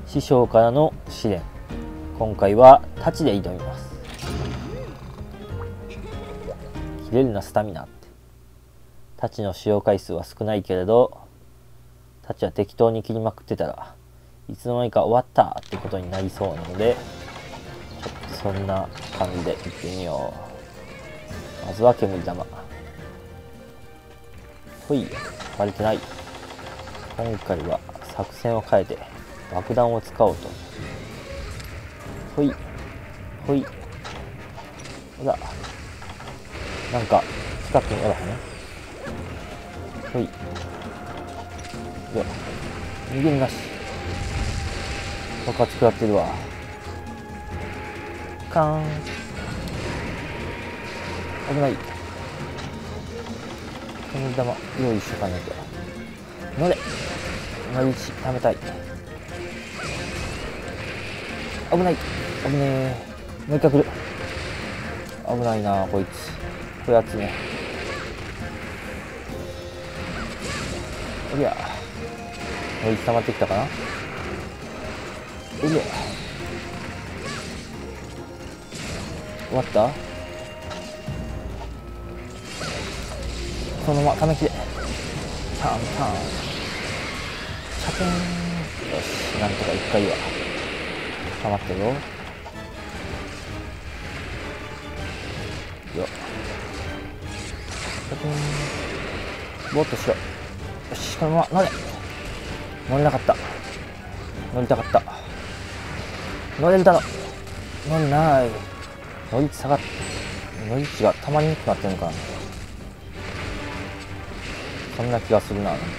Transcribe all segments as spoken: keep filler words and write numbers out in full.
師匠からの試練。今回は太刀で挑みます。切れるなスタミナって。太刀の使用回数は少ないけれど、太刀は適当に切りまくってたらいつの間にか終わったってことになりそうなので、ちょっとそんな感じでいってみよう。まずは煙玉。ほい、割れてない。今回は作戦を変えて爆弾を使おうと。ほいほい。ほら、なんか近くにおらへん。ほい。いや、逃げるなし。爆発食らってるわ。カーン。危ない。煙玉用意しとかないと。乗れ。同じ位置貯めたい。危ない。危ねえ。もう一回来る。危ないなこいつ。こやつね。おりゃ。もう一溜まってきたかな。おりゃ。終わった。そのままためきでターンターンシャキーン。よし、なんとかいっかいは溜まってるよ。よっ、シャキーン。ボーっとしろ。よし、このまま乗れ。乗れなかった。乗りたかった。乗れるだろ。乗れない。乗り下がっ乗り値がたまりにくくなってるのかな。そんな気がするな。なんか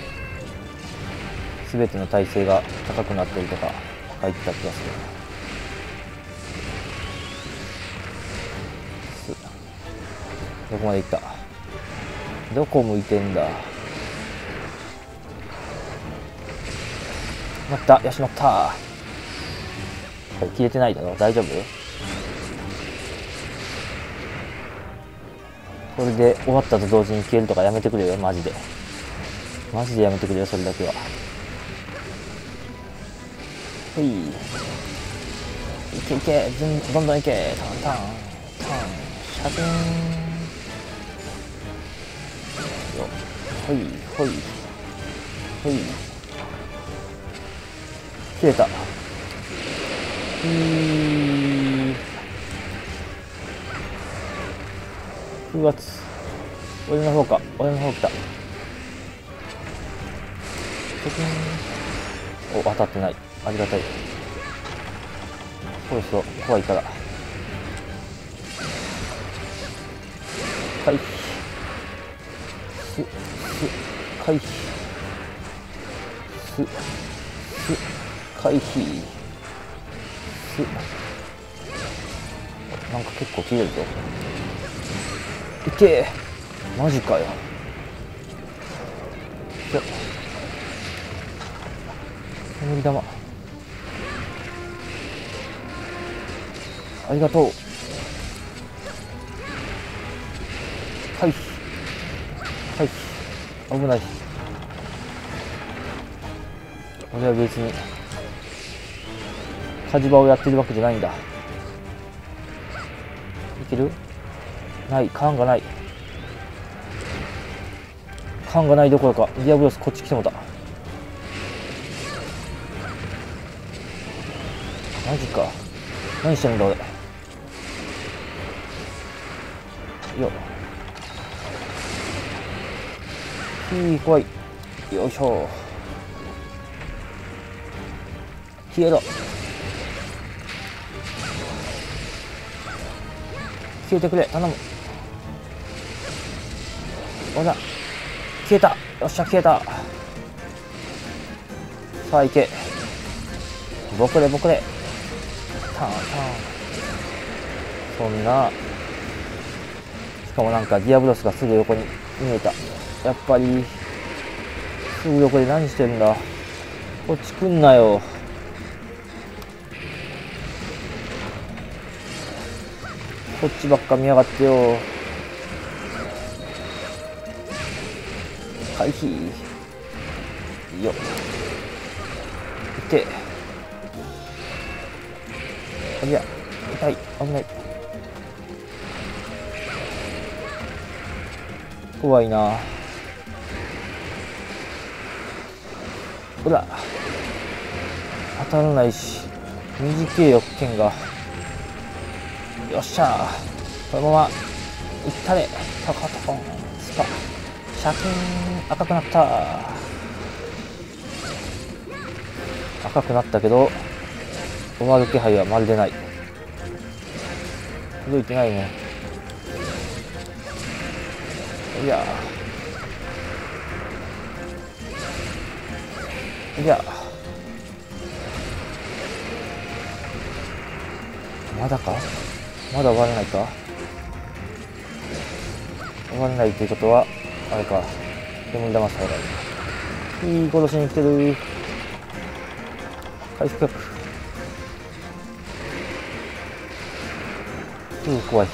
全ての耐性が高くなってるとか書いてた気がする。どこまで行った。どこ向いてんだ。乗った。よし、乗った。これ切れてないだろ。大丈夫。これで終わったと同時に消えるとかやめてくれよ。マジでマジでやめてくれよ、それだけは。ほい、いけいけ、どんどんいけ。タンタンタンシャキーン。よほいほいほい。切れた。ふー風圧。俺の方か。俺の方来た。お、当たってない。ありがたい。そろそろ怖いから回避。すす回避。すす回避。すなんか結構切れるぞ。いけー、マジかよ。よっ、煙玉ありがとう。回避回避。危ない。俺は別に火事場をやってるわけじゃないんだ。いける？ない、缶がない。缶がないどころかディアブロスこっち来てもた。マジか。何してんだ俺。よっ、ひー怖い。よいしょ。消えろ。消えてくれ、頼む。ほら消えた。よっしゃ消えた。さあ行け。ボクレボクレターンターン。そんな、しかもなんかディアブロスがすぐ横に見えた。やっぱりすぐ横で何してんだ。こっち来んなよ。こっちばっか見やがってよ。回避よっ。いけ。 いや痛い、危ない、怖いな。ほら当たらないし、短いよ剣が。よっしゃー、このままいったれ。タカタコンスパシャキーン、赤くなった。赤くなったけど終わる気配はまるでない。届いてないね。いやいやまだか、まだ終わらないか。終わらないということはあれか、煙玉さえない。いい殺しに来てる。回復薬。うー怖い。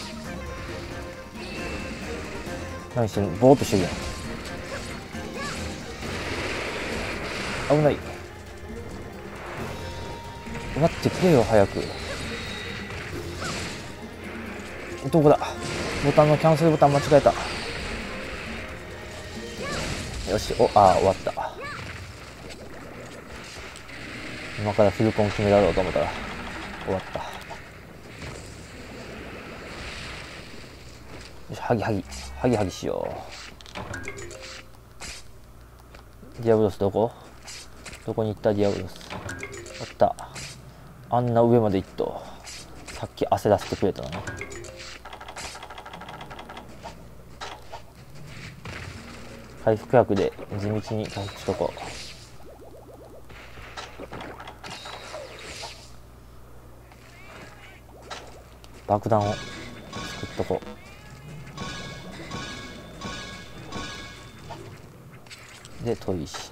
何してんの、ぼーっとしてるやん。危ない。待ってくれよ早く。どこだ、ボタンのキャンセルボタン間違えた。よし、おあー終わった。今からフルコン決めだろうと思ったら終わった。よし、ハギハギハギハギしよう。ディアブロスどこ、どこに行ったディアブロス。あった、あんな上まで行っと、さっき焦らせてくれたのね。回復薬で地道に回復しとこう。爆弾を作っとこう。で砥石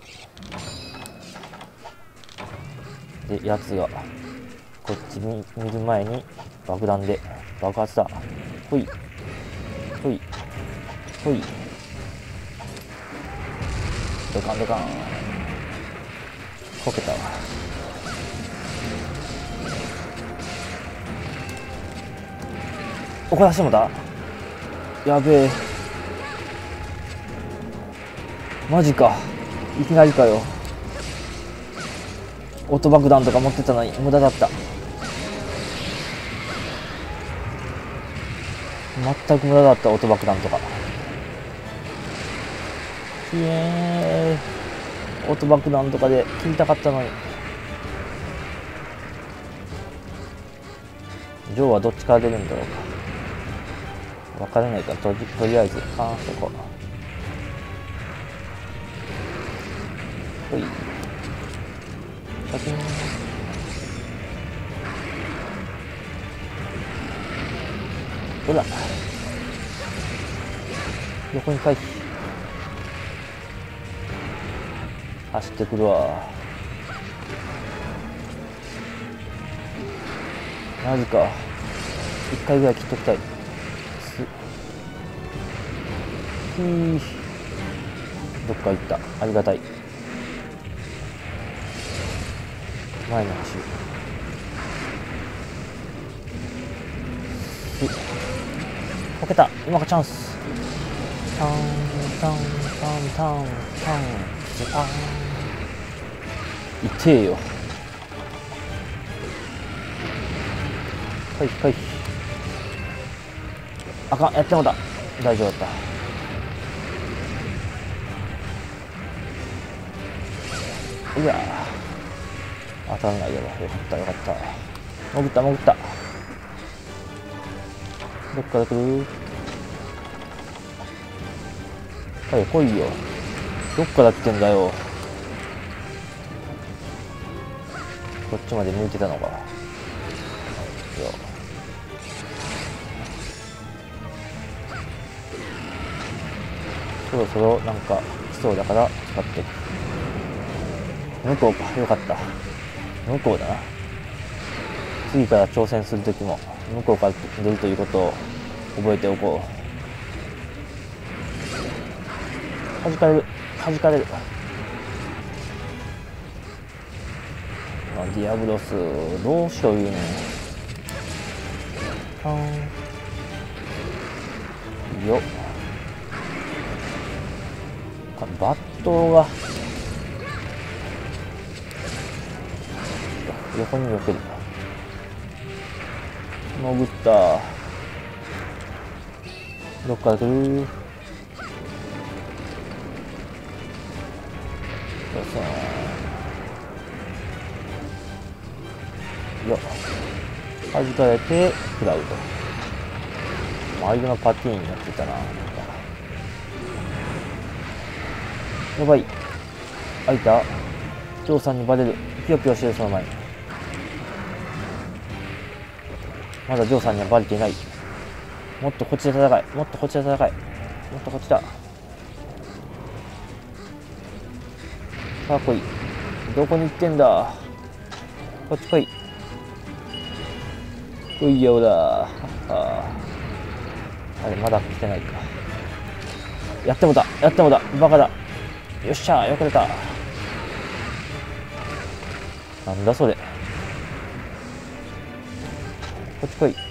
で、やつがこっち見る前に爆弾で爆発だ。ほいほいほい、ドカンドカン、こけたわ。怒らしてもだ、やべえ、マジか、いきなりかよ。オート爆弾とか持ってたのに無駄だった。全く無駄だった、オート爆弾とか。イエーイ、オート爆弾とかで切りたかったのに。ジョーはどっちから出るんだろうか、分からないから、とりとりあえずあーそこほい、シャキーン。ほら横に回避、走ってくるわ。マジか、一回ぐらい切っときたい。すひー、どっか行った、ありがたい。前の走る。こけた、今がチャンス。タンタンタンタンタンジパン、痛えよ。回避回避、あかん、やってもだ、大丈夫だった。うわ当たらないよ、よかったよかった。潜った潜った、どっから来る。はい来いよ、どっから来てんだよ。こっちまで向いてたのかよ。そろそろなんか来そうだから使っていく。向こうか、よかった、向こうだな。次から挑戦するときも向こうから出るということを覚えておこう。弾かれる弾かれる。ディアブロスどうしよう言うねん。 カンよっ。バットが横に避ける。潜った。どっから来る。よっ、弾かれて食らうと。相手のパティーンになってたな。やばい、開いた。ジョーさんにバレる。ピヨピヨしてる。その前にまだジョーさんにはバレていない。もっとこっちで戦い、もっとこっちで戦い、もっとこっちだ。さあ来い。どこに行ってんだ。こっち来い。来いよだ。あれまだ来てないか。やってもだ、やってもだ、バカだ。よっしゃ、よく出た。なんだそれ。こっち来い。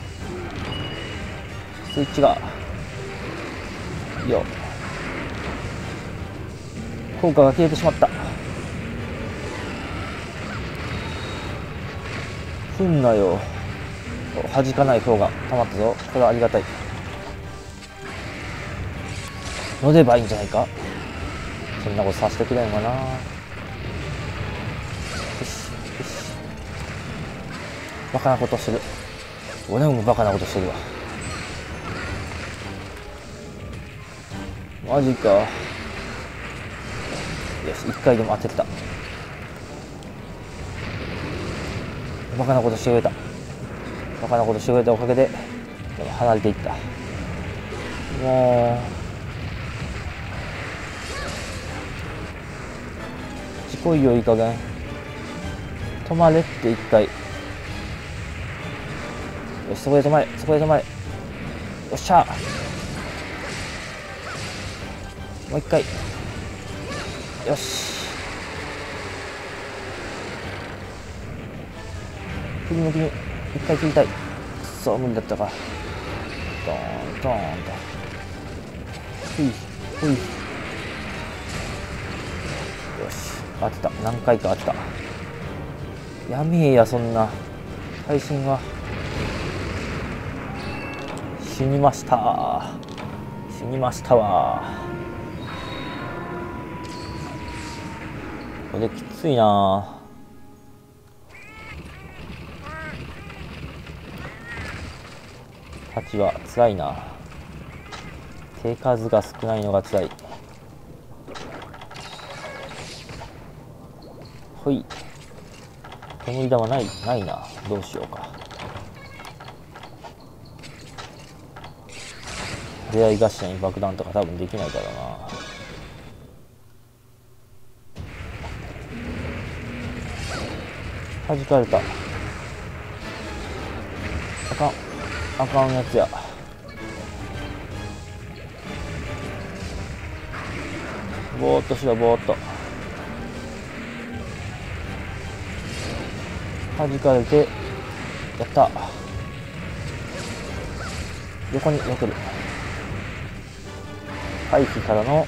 スイッチがよっ、効果が消えてしまった。ふんなよ。弾かない方がたまったぞ。これはありがたい。乗ればいいんじゃないか。そんなことさせてくれんかな。よしよし、バカなことしてる。俺もバカなことしてるわ。マジか。よし、一回でも当てた。バカなことしてくれた。バカなことしてくれたおかげででも離れていった。もう事故いよ、いい加減。止まれって一回。よし、そこで止まれ、そこで止まれ。よっしゃ、もう一回。よし、振り向きに一回切りたい。くそ、無理だったか。ドーンドーンと。ふいふい。よし、当てた。何回か当てた。やめえや、そんな配信は。死にました。死にましたわ。これきついな。はちはつらいな。手数が少ないのがつらい。ほい。煙玉ないないな。どうしようか。出会い頭に爆弾とか多分できないからな。弾かれた。あかんあかんやつや。ぼーっとしろ、ぼーっと。弾かれて、やった。横に避ける。回避からの、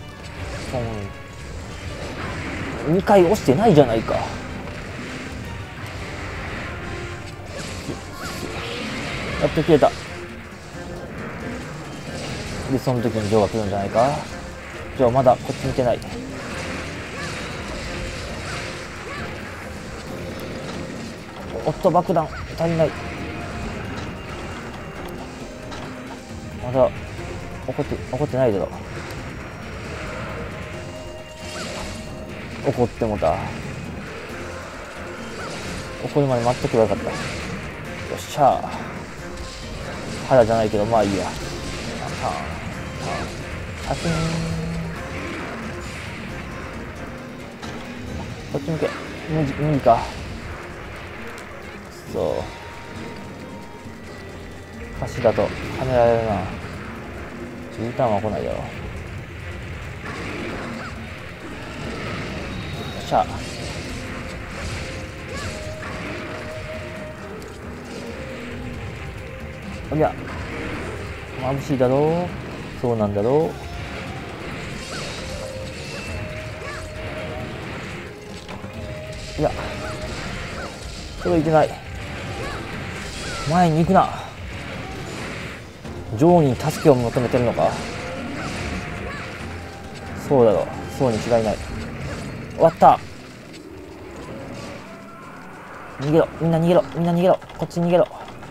うん、にかい押してないじゃないか。やっと消えた。で、その時にジョーが来るんじゃないか。ジョーまだこっち見てない。おっと、爆弾足りない。まだ怒って怒ってないだろ。怒ってもた。怒るまで待ってくればよかった。よっしゃー。肌じゃないけど、まあいいや。シャキーン。こっち向け。無理無理か。そう。歌詞だとはめられるな。Uターンは来ないだろう。よっしゃ。 おりゃ眩しいだろう。そうなんだろう。いや届いてない。前に行くな。女王に助けを求めてるのか。そうだろう。そうに違いない。終わった。逃げろ、みんな逃げろ、みんな逃げろ、こっちに逃げろ。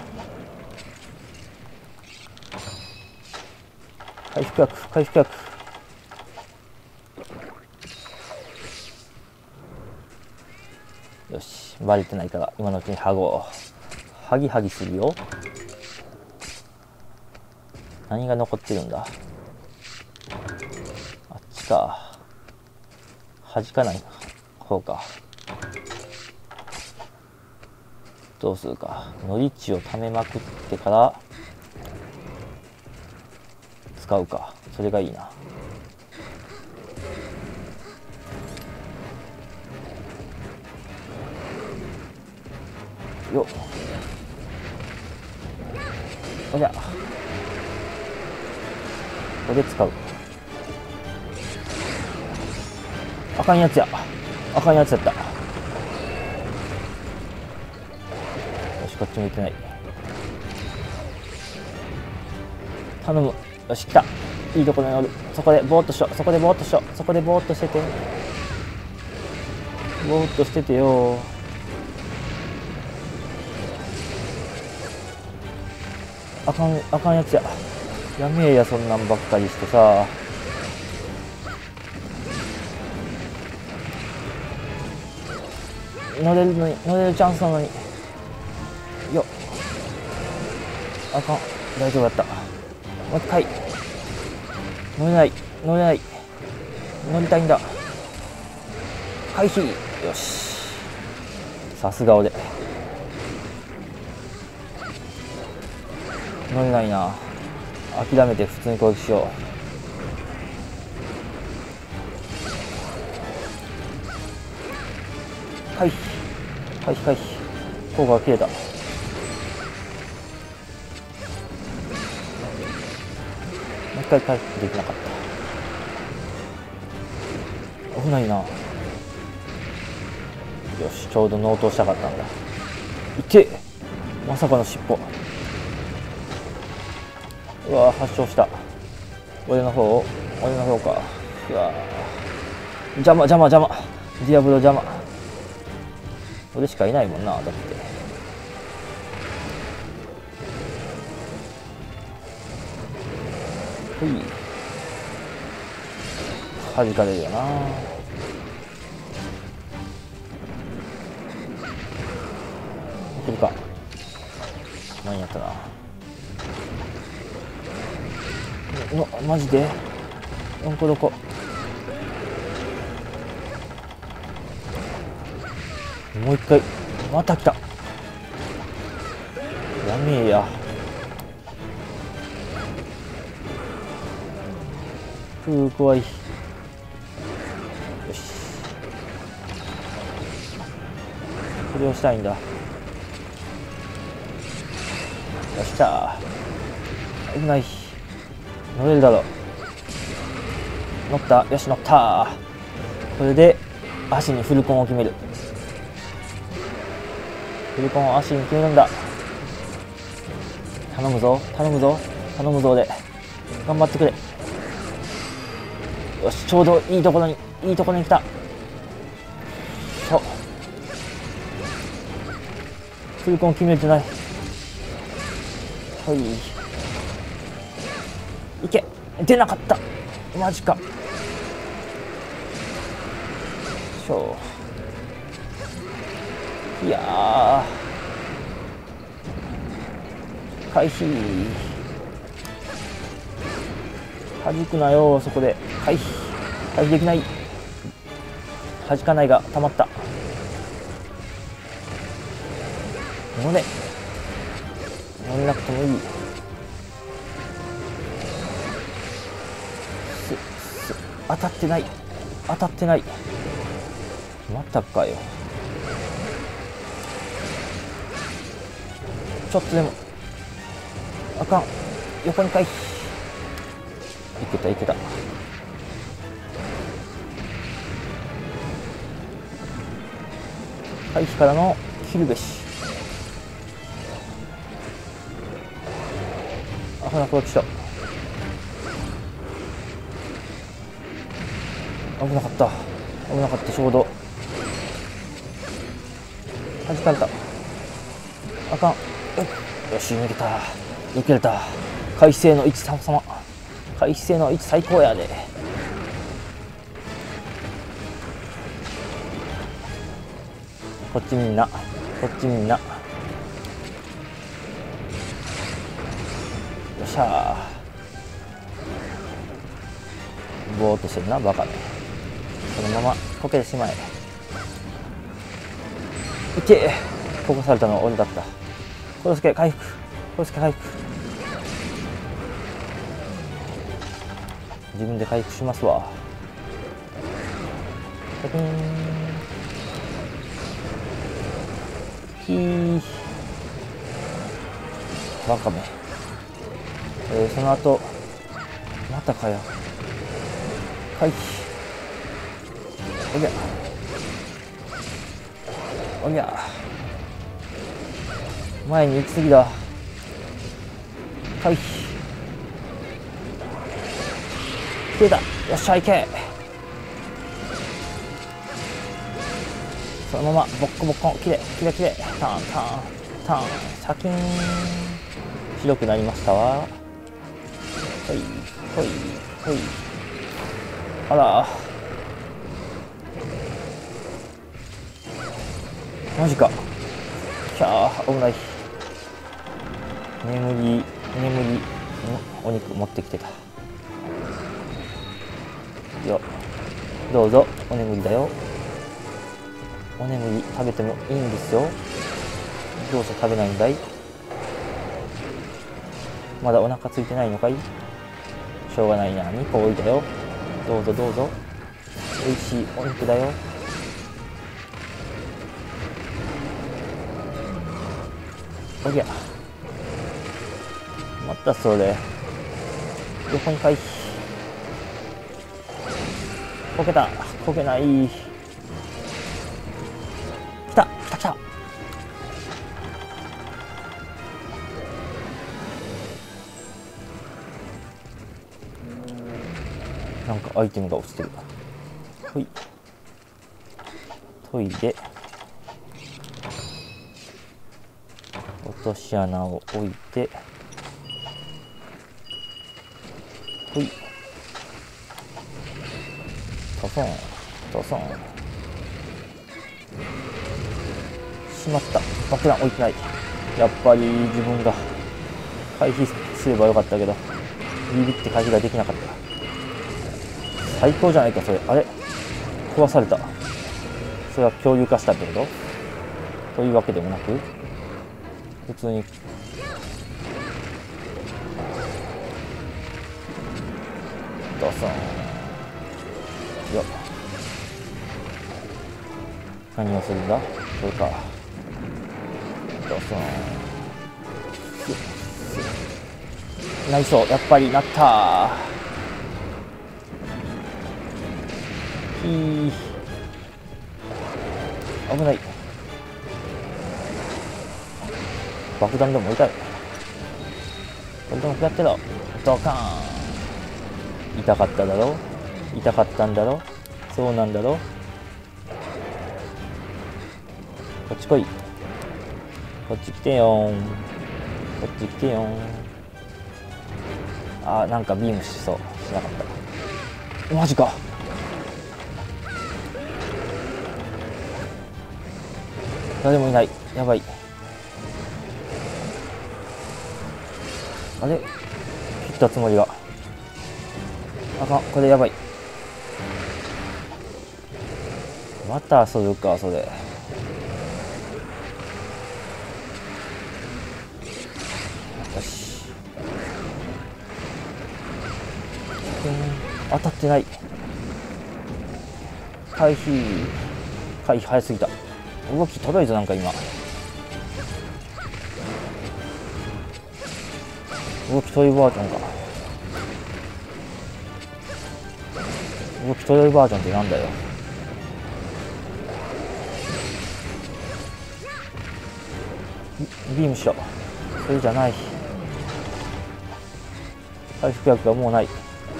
回復薬、回復薬。よし、バレてないから今のうちにハゴハギハギするよ。何が残ってるんだ。あっちか。弾かない方か。どうするか。のり値を貯めまくってから使うか。それがいいな。よっ。おじゃ。ここで使う。あかんやつや。あかんやつやった。よし、こっち向いてない。頼む。よし、来た。いいところに乗る。そこでぼーっとしよう。そこでぼーっとしよう。そこでぼーっとしてて。ぼーっとしててよ。あかん、あかんやつや。やめえや、そんなんばっかりしてさ。乗れるのに、乗れるチャンスなのに。よっ。あかん。大丈夫だった。もう一回。乗れない。乗れない。乗りたいんだ。回避。よし。さすが俺。乗れないな。諦めて普通に攻撃しよう。回避。回避回避。効果が切れた。もう一回回復できなかった。危ないな。よし、ちょうど納刀したかったんだ。いて、まさかの尻尾。うわー、発症した。俺の方俺の方か。うわー、邪魔邪魔邪魔。ディアブロ邪魔。俺しかいないもんな、だって。ほい。弾かれるよな。いけるか。何やったな。のマジでどこどこ。もう一回。また来た。やめえや。ふう、怖い。よし、それをしたいんだ。よっしゃー。危ない。乗れるだろう。乗った。よし、乗った。これで足にフルコンを決める。フルコンを足に決めるんだ。頼むぞ頼むぞ頼むぞ。で頑張ってくれ。よし、ちょうどいいところにいいところに来た。そう、フルコン決めれてない。はい、いけ。出なかった。マジか。しょう。いやー、回避。弾くなよ、そこで。回避回避できない。弾かないがたまった。乗れ乗れなくてもいい。すす当たってない当たってない。またかよ。ちょっとでもあかん。横に回避。いけたいけた。回避からの切るべし。あ、ほな、こっちだ。危なかった。危なかった、ちょうど。弾かれた。あかん。よし、逃げた。抜けれた。回避性の位置様々。回避性の位置最高やで。こっちみんな。こっちみんな。よっしゃー。ぼーっとしてるな、バカめ。そのままこけてしまえ。いけ。ここされたのは俺だった。コロスケ回復。コロスケ回復。自分で回復しますわ。シャキーン。ひー。バカめ。えー、その後またかよ。回避。おりゃおりゃ。前に行き過ぎだ。回避。出た。よっしゃ、行け。そのままボッコボコン。きれいきれいきれい。ターンターンターン。シャキーン。白くなりましたわ。ほいほいほい。あら、マジか。きゃー、危ない。眠り眠りのお肉持ってきてたよ。どうぞ、お眠りだよ。お眠り食べてもいいんですよ。どうして食べないんだい。まだお腹空いてないのかい。しょうがないな、にこ置いたよ。どうぞどうぞ、おいしいお肉だよ。おりゃ、またそれ。横に回避。こけた。こけない。きたきたきた。なんかアイテムが落ちてる。ほい。トイレ。落とし穴を置いて。ほい。トソントソン。しまった。爆弾置いてない。やっぱり自分が回避すればよかったけど、ビビって回避ができなかった。最高じゃないかそれ。あれ、壊された。それは共有化したってことというわけでもなく、普通にドソンよ。何をするんだこれか。ドソン。なりそう。やっぱりなったー。ひー、危ない。爆弾でも痛い。爆弾をやってろ。ドカーン。痛かっただろ。痛かったんだろ。そうなんだろ。こっち来い。こっち来てよーん。こっち来てよーん。あー、なんかビームしそう。しなかった。マジか。誰もいない。やばい。あれ、切ったつもりが。あかん、これやばい。また遊ぶかそれ。よし。当たってない。回避回避早すぎた。動きとろいぞなんか今。 動きトイバージョンか。動きトイバージョンってなんだよ。ビームしろ。それじゃない。回復薬がもうない。よ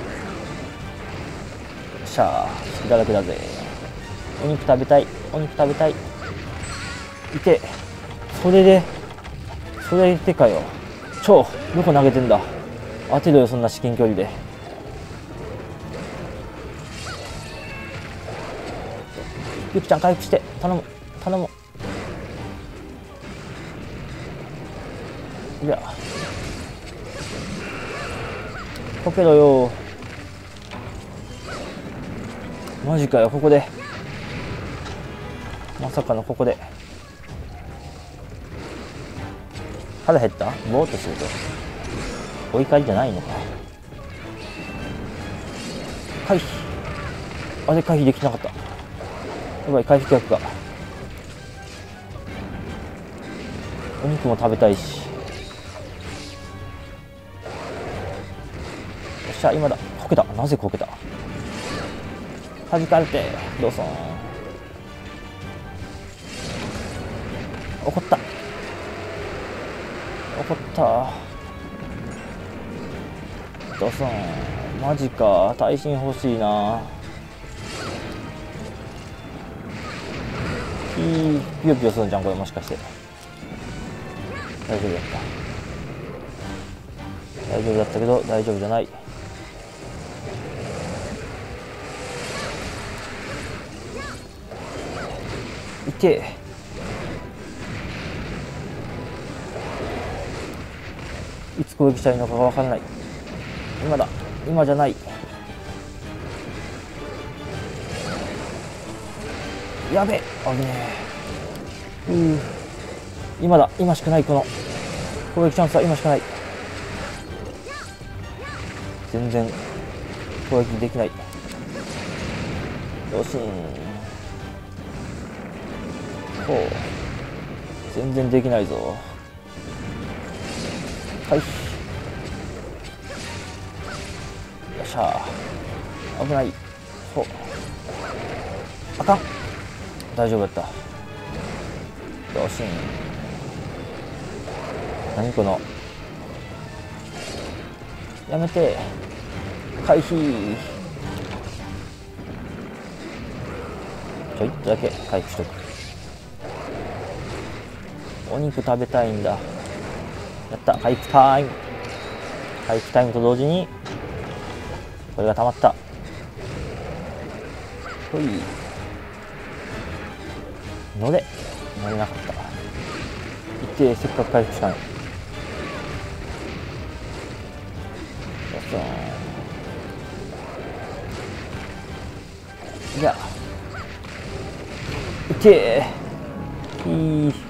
っしゃー、好きだらけだぜ。お肉食べたい、お肉食べたい。いて、それでそれでかよ。超どこ投げてんだ。当てろよ、そんな至近距離で。ゆきちゃん回復して、頼む頼む。いや、こけろよ。マジかよ、ここで。まさかのここで。腹減った？ぼーっとすると。お怒りじゃないのか。回避。あれ、回避できなかった。やばい、回復薬が。お肉も食べたいし。よっしゃ、今だ。こけた。なぜこけた？弾かれて、どうぞ。怒った。怒った。どうぞ。マジか。耐震欲しいな。ピー、ピヨピヨするんじゃん、これもしかして。大丈夫だった。大丈夫だったけど、大丈夫じゃない。いて。いつ攻撃したらいいのかが分からない。今だ。今じゃない。やべえ。あぶねえ。うー。今だ。今しかない。この攻撃チャンスは今しかない。全然攻撃できない。よしん。ほう。全然できないぞ。回避。よっしゃー。危ない。ほう。あかん。大丈夫だった。よしん。何この。やめて。回避。ちょいっとだけ回復しとく。お肉食べたいんだ。やった。回復タイム。回復タイムと同時にこれが溜まった。ほい。乗れ。乗れなかった。一定せっかく回復したのに。よっしゃー。じゃあ。いてー。いい。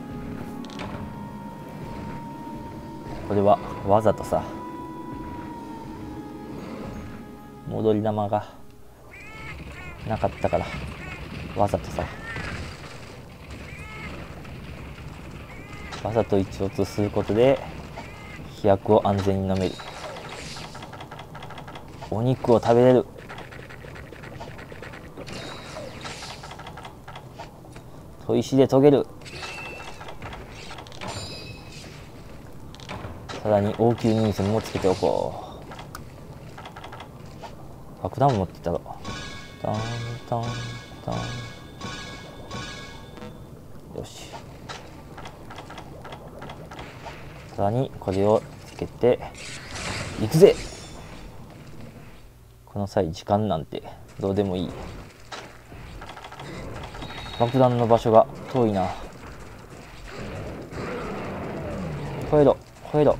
これはわざとさ、戻り玉がなかったからわざとさ、わざと一落することで飛躍を安全に飲める。お肉を食べれる。砥石で研げる。さらに応急任線もつけておこう。爆弾も持ってたろ。タンタンタン。よし。さらにこれをつけていくぜ。この際時間なんてどうでもいい。爆弾の場所が遠いな。吠えろ吠えろ。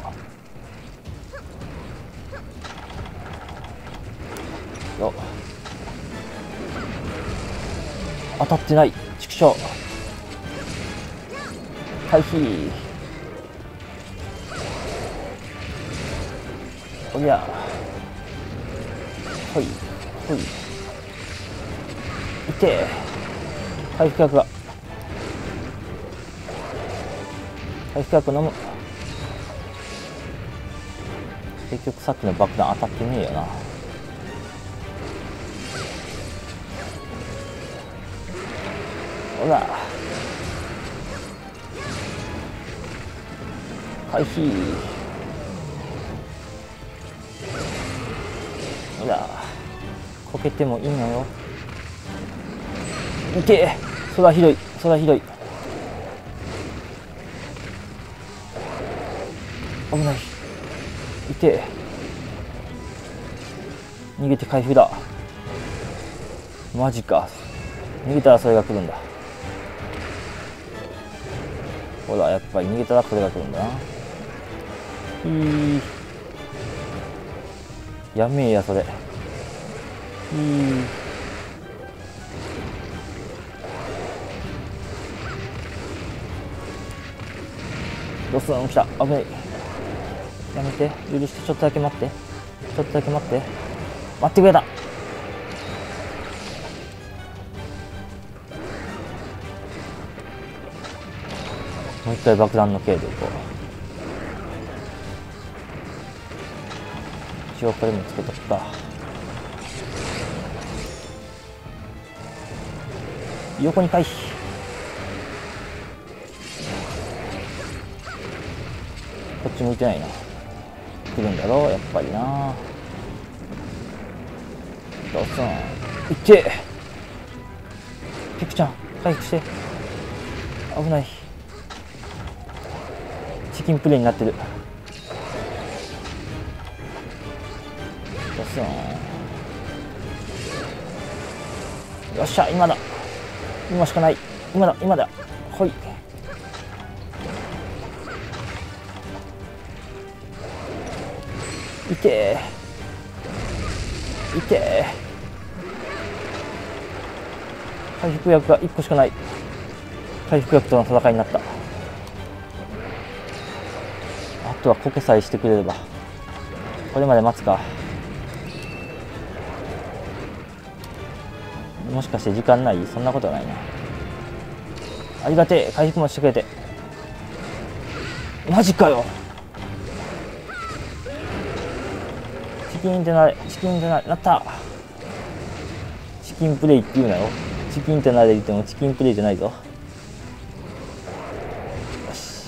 よ、当たってない。畜生。回避。おりゃ。ほいほい。いて。回復薬が。回復薬飲む。 結局さっきの爆弾当たってねえよな。ほら回避。ほらこけてもいいのよ。いけ、空広い空広い。危ない。いて、逃げて回復だ。マジか、逃げたらそれが来るんだ。ほらやっぱり逃げたらこれが来るんだな。いい、やめえやそれ。いい、ドスン来た。危ない。やめて、許して。ちょっとだけ待って、ちょっとだけ待って待ってくれた。もう一回爆弾の系でいこう。一応これもつけとくか。横に回避。こっち向いてないな。来るんだろうやっぱりな。どうすん。いってピクちゃん回復して。危ない。チキンプレイになってる。どうすん。よっしゃ、今だ今しかない。今だ今だ。ほい。いてーいてー。回復薬がいっこしかない。回復薬との戦いになった。あとはコケさえしてくれれば。これまで待つか。もしかして時間ない？そんなことはないな。ありがてえ、回復もしてくれて。マジかよ。チキンってなれ、チキンってなれ、なった。チキンプレイって言うなよ。チキンってなれ言ってもチキンプレイじゃないぞ。よし。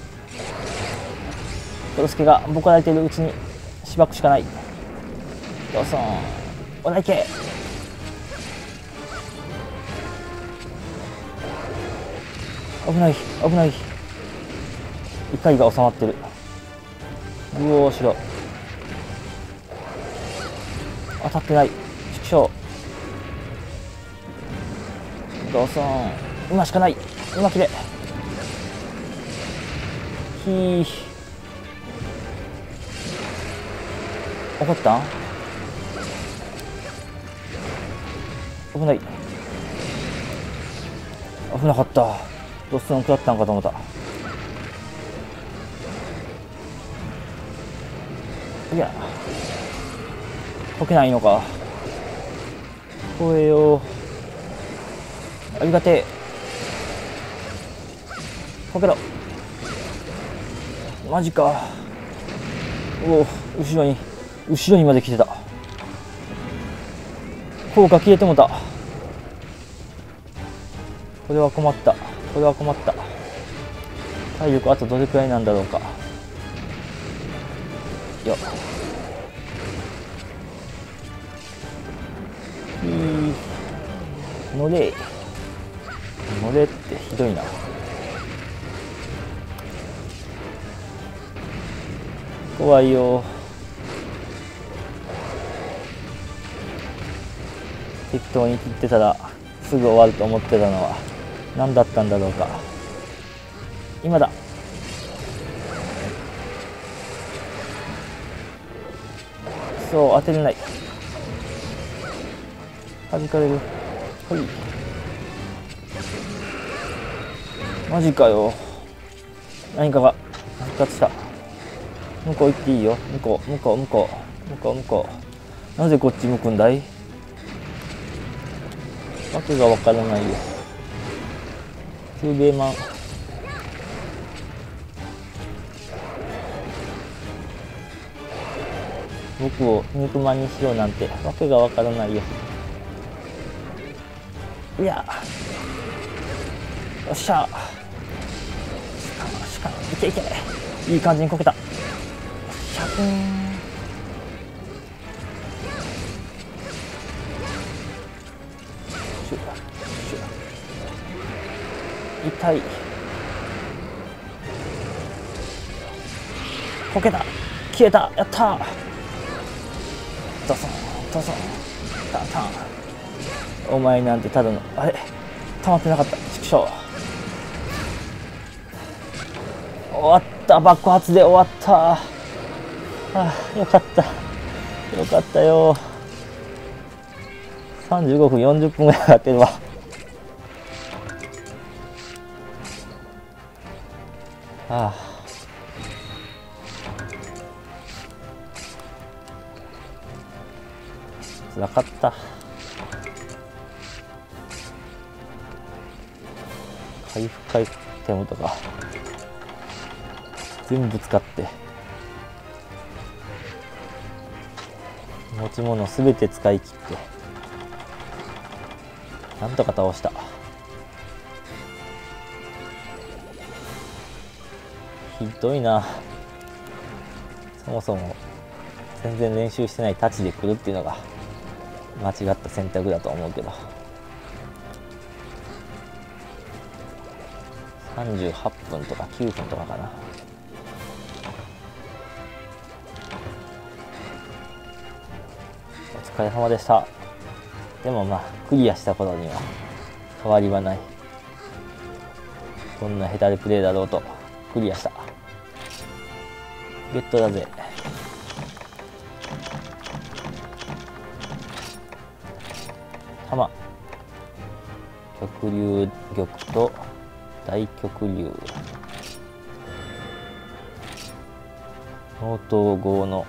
トロスケがボコられているうちにしばくしかない。どうぞん。おらいけ。危ない危ない。怒りが収まってる。うおーしろ。当たってない。畜生。どうぞん。今しかない。今切れ。ひー。怒ったん？危ない。危なかった。ドスン食らったんかと思った。いや、解けないのか。こえよ。ありがてえ。解けろ。マジか。おお、後ろに後ろにまで来てた。効果消えてもた。これは困った。これは困った。体力あとどれくらいなんだろうか。よっ。いい。乗れ。乗れってひどいな。怖いよ。適当に切ってたらすぐ終わると思ってたのは何だったんだろうか。今だ。そう当てれない。弾かれる。ほい。マジかよ。何かが復活した。向こう行っていいよ。向こう向こう向こう向こう向こう。なぜこっち向くんだい？わけがわからないよ。キューベイマン。 僕を肉まんにしようなんてわけがわからないよ。いや、よっしゃ、しかいけいけ、いい感じにこけた。ひゃくん。痛い。こけた、消えた、やったー。ドソンドソンタンタン。お前なんてただのあれ、溜まってなかった。畜生。終わった、爆発で終わった。ああ、よかった、よかったよ。さんじゅうごふんよんじゅっぷんぐらいやってるわ。ああ、つらかった。回復回復手元が全部使って持ち物すべて使い切ってなんとか倒した。ひどいな。そもそも全然練習してない太刀で来るっていうのが間違った選択だと思うけど、さんじゅうはっぷんとかきゅうふんとかかな。お疲れ様でした。でもまあクリアした頃には変わりはない。どんな下手でプレイだろうとクリアした。ゲットだぜ。玉、極流玉と大極流、納刀号の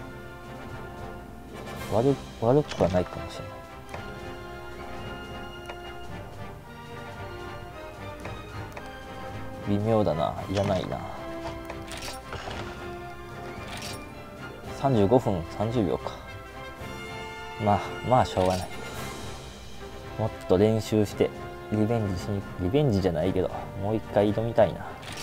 悪悪くはないかもしれない。微妙だな、いらないな。さんじゅうごふんさんじゅうびょうか。まあまあしょうがない。もっと練習してリベンジしにリベンジじゃないけどもう一回挑みたいな。